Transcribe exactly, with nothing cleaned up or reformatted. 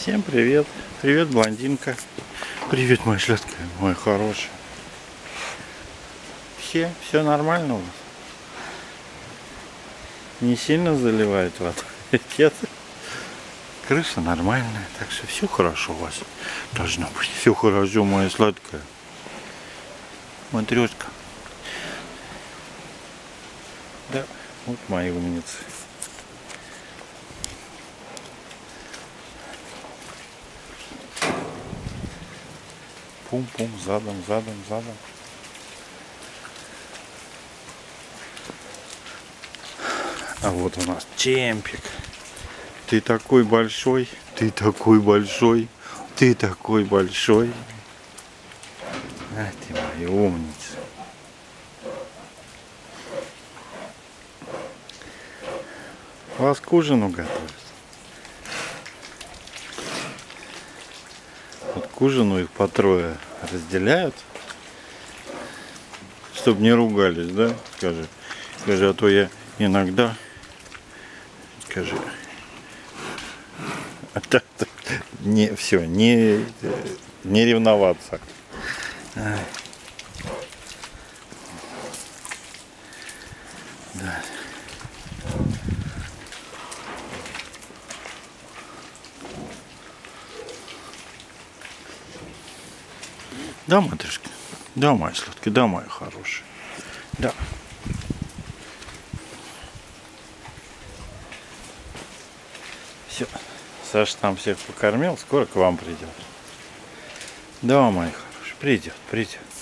Всем привет. Привет, блондинка. Привет, моя сладкая, моя хорошая. Все, все нормально у вас? Не сильно заливает вода? Нет. Крыша нормальная, так что все хорошо у вас. Должно быть все хорошо, моя сладкая. Матрешка. Да, вот мои умницы. Пум-пум, задом, задом, задом. А вот у нас Чемпик. Ты такой большой, ты такой большой, ты такой большой. А ты моя умница. Вас к ужину готовят. Вот к ужину их по трое разделяют, чтобы не ругались, да? Скажи, скажи, а то я иногда, скажи, не все, не, не ревноваться. Ай. Да. Да, матушка, да, моя сладкая, да, моя хорошая, да. Все, Саша там всех покормил, скоро к вам придет. Да, моя хорошая, придет, придет.